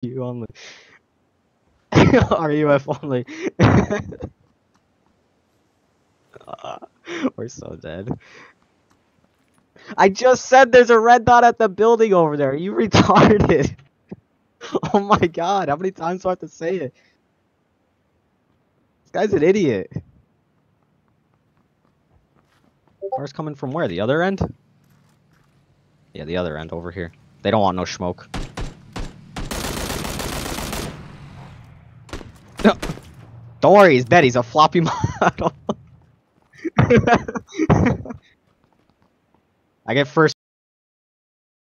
You only. RUF only. We're so dead. I just said there's a red dot at the building over there. Are you retarded? Oh my god, how many times do I have to say it? This guy's an idiot. Car's coming from where? The other end? Yeah, the other end over here. They don't want no smoke. Don't worry, he's dead. He's a floppy model. I get first